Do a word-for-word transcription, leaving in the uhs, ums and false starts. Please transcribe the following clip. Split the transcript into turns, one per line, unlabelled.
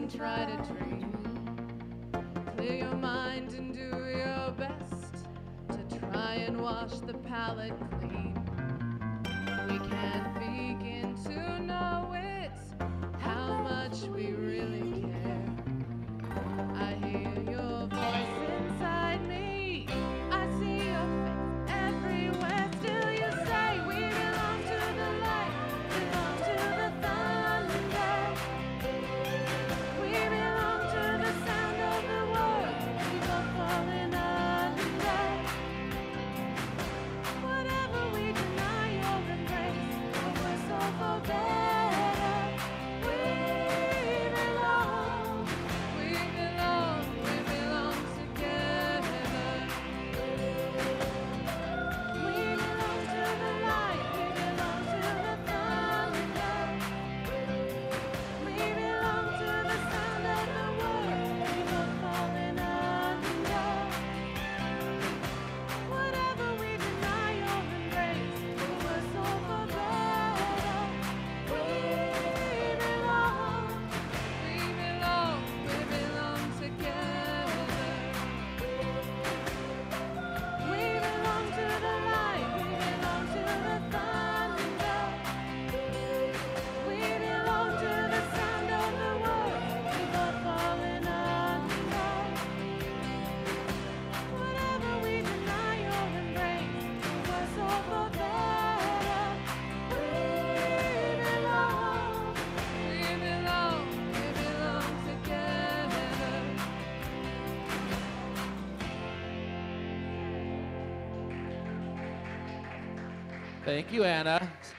and try to dream. Clear your mind and do your best to try and wash the palate clean. We can't begin to know it, how much we really care. I hear your voice inside me, I see your face everywhere. Still you say we belong to the light, belong to the thunder. We belong to the sound of the world, we are falling under. Whatever we deny your embrace, but we're so for better. We belong, we belong, we belong together. We belong to the light, we belong to the thunder. We belong to the sound of the world, we are falling under. Whatever we deny your embrace, but we're so for better. We belong, we belong, we belong together. We belong to the light, we belong to the thunder. We belong to the sound of the world, we are falling under. Whatever we deny your embrace, we're so for better. We belong, we belong, we belong together.
Thank you, Anna.